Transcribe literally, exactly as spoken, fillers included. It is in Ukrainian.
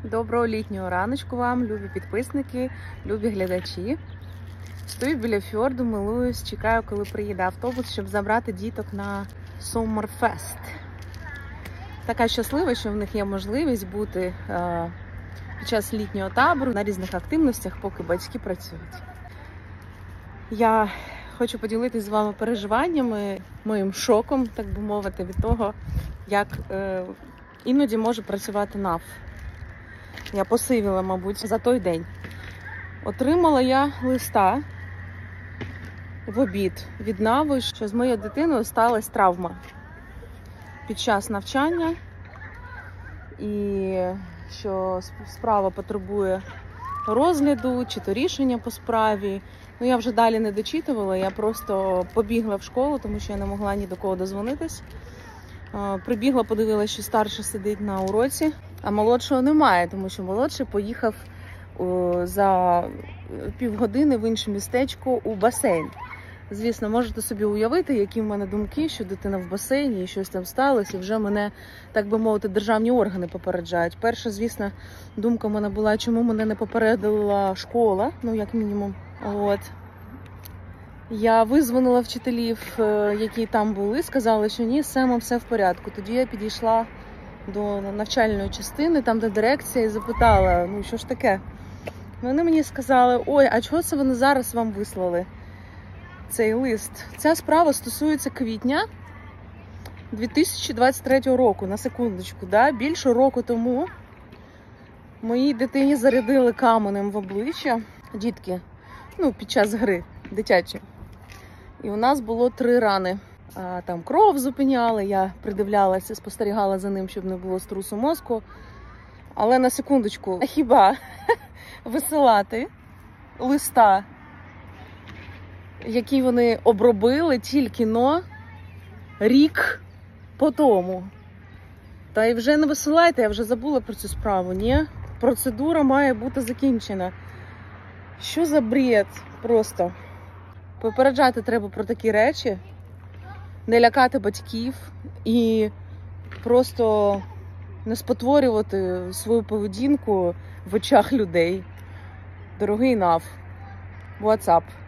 Доброго літнього раночку вам, любі підписники, любі глядачі. Стою біля фьорду, милуюсь, чекаю, коли приїде автобус, щоб забрати діток на Sommerfest. Така щаслива, що в них є можливість бути е, під час літнього табору на різних активностях, поки батьки працюють. Я хочу поділитися з вами переживаннями, моїм шоком, так би мовити, від того, як е, іноді може працювати НАВ. Я посивіла, мабуть, за той день. Отримала я листа в обід від НАВу, що з моєю дитиною сталася травма під час навчання і що справа потребує розгляду чи то рішення по справі. Ну, я вже далі не дочитувала, я просто побігла в школу, тому що я не могла ні до кого дозвонитись. Прибігла, подивилася, що старший сидить на уроці, а молодшого немає, тому що молодший поїхав за півгодини в інше містечко у басейн. Звісно, можете собі уявити, які в мене думки, що дитина в басейні і щось там сталося, і вже мене, так би мовити, державні органи попереджають. Перша, звісно, думка в мене була, чому мене не попередила школа, ну, як мінімум. От. Я визвонила вчителів, які там були, сказали, що ні, з Семом все в порядку. Тоді я підійшла до навчальної частини, там де дирекція, і запитала, ну що ж таке? Вони мені сказали, ой, а чого це вони зараз вам вислали цей лист? Ця справа стосується квітня дві тисячі двадцять третього року, на секундочку, да? Більше року тому моїй дитині зарядили каменем в обличчя, дітки, ну, під час гри дитячі. І у нас було три рани. А, там кров зупиняли, я придивлялася, спостерігала за ним, щоб не було струсу мозку. Але на секундочку, хіба висилати листа, який вони обробили тільки-но рік по тому? Та й вже не висилайте, я вже забула про цю справу, ні? Процедура має бути закінчена. Що за бред просто? Попереджати треба про такі речі, не лякати батьків і просто не спотворювати свою поведінку в очах людей. Дорогий НАВ, WhatsApp.